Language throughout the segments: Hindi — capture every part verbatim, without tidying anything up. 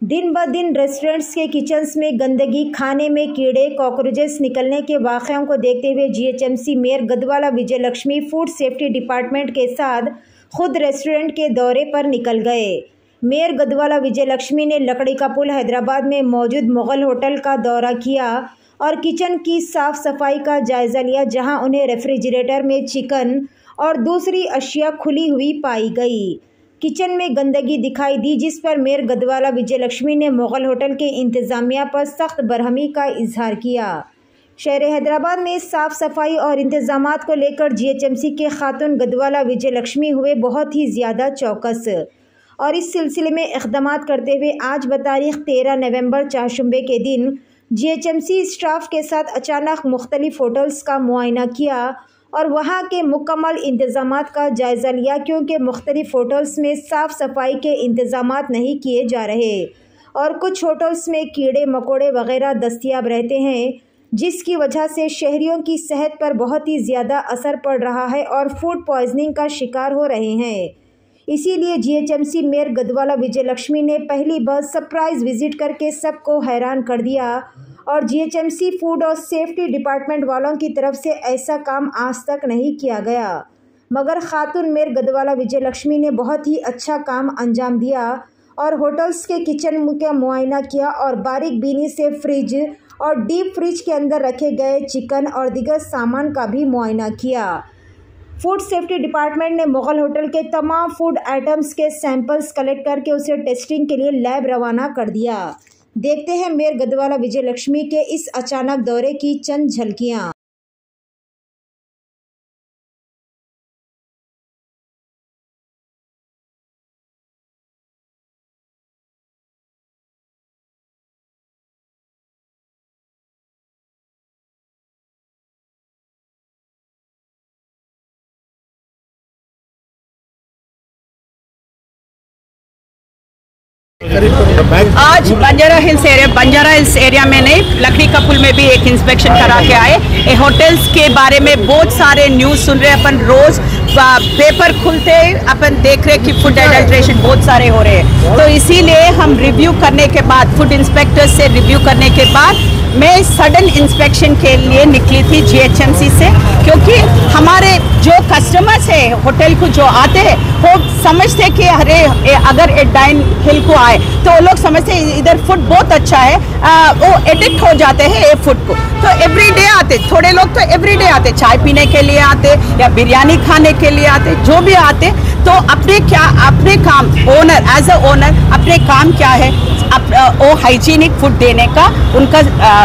दिन ब दिन रेस्टोरेंट्स के किचन्स में गंदगी, खाने में कीड़े कॉकरोचेस निकलने के वाक़यों को देखते हुए GHMC mayor Gadwala Vijayalakshmi food safety department के साथ खुद रेस्टोरेंट के दौरे पर निकल गए। मेयर गदवाला विजयलक्ष्मी ने लकड़ी का पुल हैदराबाद में मौजूद मुगल होटल का दौरा किया और किचन की साफ सफाई का जायज़ा लिया, जहां उन्हें रेफ्रिजरेटर में चिकन और दूसरी अशिया खुली हुई पाई गई। किचन में गंदगी दिखाई दी, जिस पर मेयर गदवाला विजयलक्ष्मी ने मुगल होटल के इंतज़ामिया पर सख्त बरहमी का इजहार किया। शहर हैदराबाद में साफ सफाई और इंतजामात को लेकर जीएचएमसी के खातून गदवाला विजयलक्ष्मी हुए बहुत ही ज़्यादा चौकस और इस सिलसिले में इक़दामात करते हुए आज बतारीख तेरह नवंबर चारशंबे के दिन जीएचएमसी स्टाफ के साथ अचानक मुख्तलिफ होटल्स का मुआयना किया और वहां के मुकम्मल इंतज़ामात का जायज़ा लिया, क्योंकि मुख्तलिफ होटल्स में साफ़ सफाई के इंतज़ामात नहीं किए जा रहे और कुछ होटल्स में कीड़े मकोड़े वगैरह दस्तयाब रहते हैं, जिसकी वजह से शहरियों की सेहत पर बहुत ही ज़्यादा असर पड़ रहा है और फूड पॉइजनिंग का शिकार हो रहे हैं। इसीलिए जीएचएमसी मेयर गदवाला विजयलक्ष्मी ने पहली बार सरप्राइज़ विज़िट करके सबको हैरान कर दिया और जीएचएमसी फूड और सेफ्टी डिपार्टमेंट वालों की तरफ से ऐसा काम आज तक नहीं किया गया, मगर खातून मेयर गदवाला विजयलक्ष्मी ने बहुत ही अच्छा काम अंजाम दिया और होटल्स के किचन का मुआयना किया और बारीक बीनी से फ्रिज और डीप फ्रिज के अंदर रखे गए चिकन और दीगर सामान का भी मुआयना किया। फूड सेफ्टी डिपार्टमेंट ने मुगल होटल के तमाम फूड आइटम्स के सैंपल्स कलेक्ट करके उसे टेस्टिंग के लिए लैब रवाना कर दिया। देखते हैं मेयर गदवाला विजयलक्ष्मी के इस अचानक दौरे की चंद झलकियां। आज Banjara hills area Banjara hills area में नहीं, लकड़ी का पुल में भी एक इंस्पेक्शन करा के आए। ए होटल्स के बारे में बहुत सारे न्यूज़ सुन रहे, अपन रोज पेपर खुलते अपन देख रहे कि फूड एडल्ट्रेशन बहुत सारे हो रहे हैं। तो इसीलिए हम रिव्यू करने के बाद, फूड इंस्पेक्टर से रिव्यू करने के बाद मैं सडन इंस्पेक्शन के लिए निकली थी जीएचएमसी से, क्योंकि हमारे जो कस्टमर्स है होटल को जो आते हैं वो समझते कि अरे अगर ए डाइन हिल को आए तो वो लोग समझते हैं इधर फूड बहुत अच्छा है, आ, वो एडिक्ट हो जाते हैं ये फूड को। तो एवरीडे आते, थोड़े लोग तो एवरीडे आते, चाय पीने के लिए आते या बिरयानी खाने के लिए आते, जो भी आते। तो अपने क्या अपने काम ओनर एज अ ओनर अपने काम क्या है, अप, वो हाइजीनिक फूड देने का उनका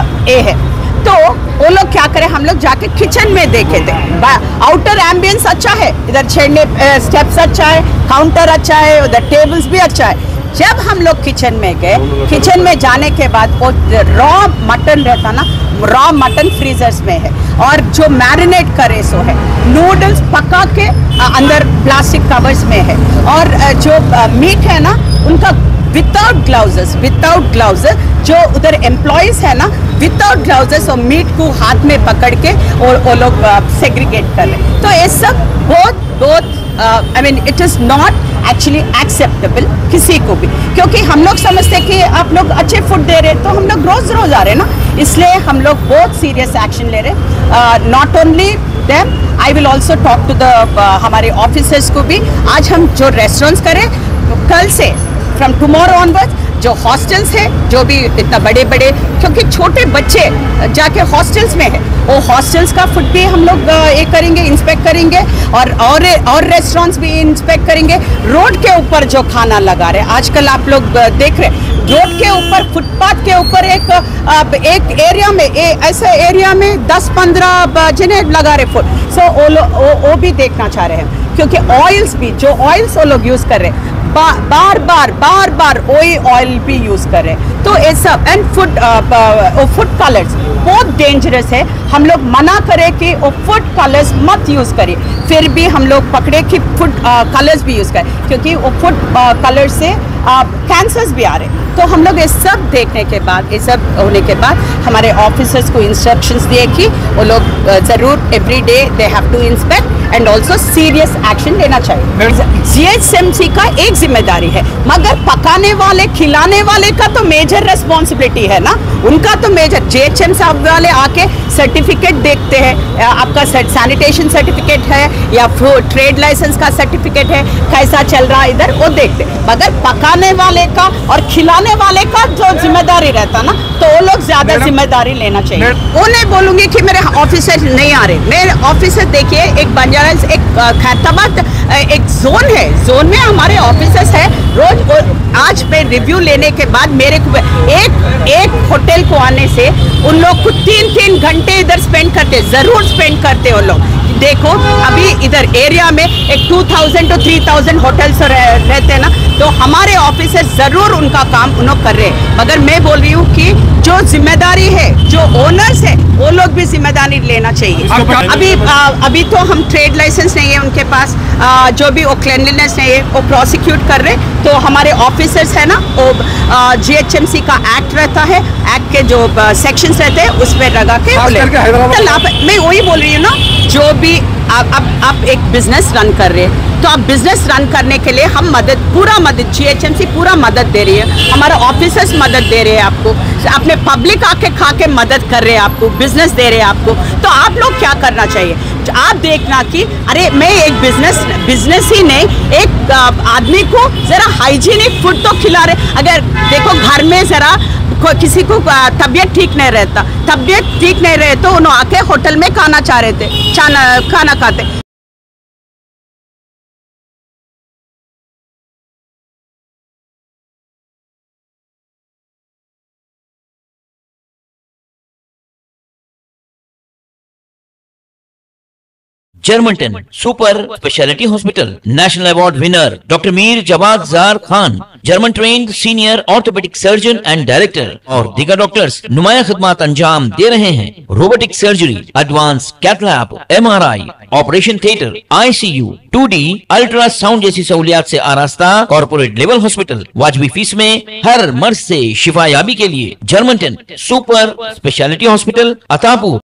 ए है। तो वो लोग क्या करें, हम लोग जाके किचन में देखे थे। आउटर एम्बियंस अच्छा है, इधर छेड़ने स्टेप्स अच्छा है, काउंटर अच्छा है, उधर टेबल्स भी अच्छा है। जब हम लोग किचन में गए, किचन में जाने के बाद वो रॉ मटन रहता ना, रॉ मटन फ्रीजर्स में है और जो मैरिनेट करे सो है, नूडल्स पका के अंदर प्लास्टिक कवर्स में है और जो मीट है ना उनका विदाउट ग्लाउजेस विदाउट ग्लाउजेस जो उधर एम्प्लॉयज है ना, विदाउट ग्लाउजेस और मीट को हाथ में पकड़ के और वो लोग सेग्रीगेट कर रहे। तो ये सब बहुत बहुत I mean it is not actually acceptable किसी को भी, क्योंकि हम लोग समझते कि आप लोग अच्छे फूड दे रहे तो हम लोग रोज़ रोज़ आ रहे ना, इसलिए हम लोग बहुत सीरियस एक्शन ले रहे। Not only them, I will also talk to the हमारे ऑफिसर्स को भी। आज हम जो रेस्टोरेंट्स करें, कल से फ्रॉम टुमारो ऑनवर्ड्स जो हॉस्टल्स है, जो भी इतना बड़े बड़े, क्योंकि छोटे बच्चे जाके हॉस्टल्स में है, वो हॉस्टल्स का फूड भी हम लोग ये करेंगे, इंस्पेक्ट करेंगे और और और रेस्टोरेंट्स भी इंस्पेक्ट करेंगे। रोड के ऊपर जो खाना लगा रहे, आजकल आप लोग देख रहे रोड के ऊपर, फुटपाथ के ऊपर एक एक एरिया में ए, ऐसे एरिया में दस पंद्रह जने लगा रहे फूड। सो वो वो भी देखना चाह रहे हैं, क्योंकि ऑयल्स भी, जो ऑयल्स वो लोग यूज़ कर रहे हैं, बा, बार बार बार बार वही ऑयल भी यूज़ कर रहे हैं। तो ये सब एंड फूड फूड कलर्स बहुत डेंजरस है। हम लोग मना करें कि वो फूड कलर्स मत यूज़ करें, फिर भी हम लोग पकड़े कि फूड कलर्स भी यूज़ करें, क्योंकि वो फूड कलर्स से कैंसर्स भी आ रहे हैं। तो हम लोग ये सब देखने के बाद, ये सब होने के बाद हमारे ऑफिसर्स को इंस्ट्रक्शंस दिए कि वो लोग ज़रूर every day they have to inspect and also serious action लेना चाहिए। जीएचएमसी का एक जिम्मेदारी है, मगर पकाने वाले खिलाने वाले का तो मेजर रेस्पॉन्सिबिलिटी है ना, उनका तो मेजर। जीएचएमसी वाले आके सर्टिफिकेट देखते हैं, आपका सैनिटेशन सर्टिफिकेट है या ट्रेड लाइसेंस का सर्टिफिकेट है, कैसा चल रहा है इधर, वो देखते। मगर पकाने वाले का और खिलाने वाले का जो जिम्मेदारी रहता ना, तो वो लोग ज्यादा जिम्मेदारी लेना चाहिए। वो नहीं बोलूंगी कि मेरे ऑफिसर नहीं आ रहे, मेरे ऑफिसर देखिए, एक बंजारा हिल्स, एक खैरताबाद, एक जोन है, जोन में हमारे ऑफिसर्स है। रोज आज पे रिव्यू लेने के बाद मेरे को एक एक होटल को आने से उन लोग को तीन तीन घंटे इधर स्पेंड करते, जरूर स्पेंड करते वो लोग। देखो अभी इधर एरिया में एक two thousand two three thousand hotels रह, रहते हैं ना, तो हमारे ऑफिसर जरूर उनका काम उन लोग कर रहे हैं। मगर मैं बोल रही हूँ कि जो जिम्मेदारी है, जो ओनर्स है, वो लोग भी जिम्मेदारी लेना चाहिए। अभी आ, अभी तो हम ट्रेड लाइसेंस नहीं है उनके पास, आ, जो भी वो क्लीनलीनेस नहीं है वो प्रोसिक्यूट कर रहे, तो हमारे ऑफिसर्स है ना, वो जीएचएमसी का एक्ट रहता है, एक्ट के जो सेक्शंस रहते हैं उस पर लगा के बोले। मैं वही बोल रही हूँ ना, जो भी आप आप, आप एक बिजनेस रन कर रहे हैं, तो आप बिजनेस रन करने के लिए हम मदद, पूरा मदद, जीएचएमसी पूरा मदद दे रही है, हमारे ऑफिसर्स मदद दे रहे हैं आपको, अपने पब्लिक आके खा के मदद कर रहे हैं आपको, बिजनेस दे रहे हैं आपको। तो आप लोग क्या करना चाहिए, आप देखना कि अरे मैं एक बिजनेस बिजनेस ही नहीं, एक आदमी को जरा हाइजीनिक फूड तो खिला रहे। अगर देखो घर में जरा किसी को तबीयत ठीक नहीं रहता, तबीयत ठीक नहीं रहे तो उन्होंने आके होटल में खाना चाह रहे थे, खाना खाते। Germantown Super Speciality Hospital National Award winner Doctor Mir Jawad Zar Khan, German trained senior orthopedic surgeon and director और दीगर डॉक्टर्स नुमाया खिदमत अंजाम दे रहे हैं। Robotic surgery, advance cath lab, MRI, operation theatre, ICU, two D ultrasound जैसी सहूलियात से आरास्ता कॉर्पोरेट लेवल हॉस्पिटल। वाजबी फीस में हर मर्ज से शिफायाबी के लिए जर्मनटन सुपर स्पेशलिटी हॉस्पिटल, अतापू।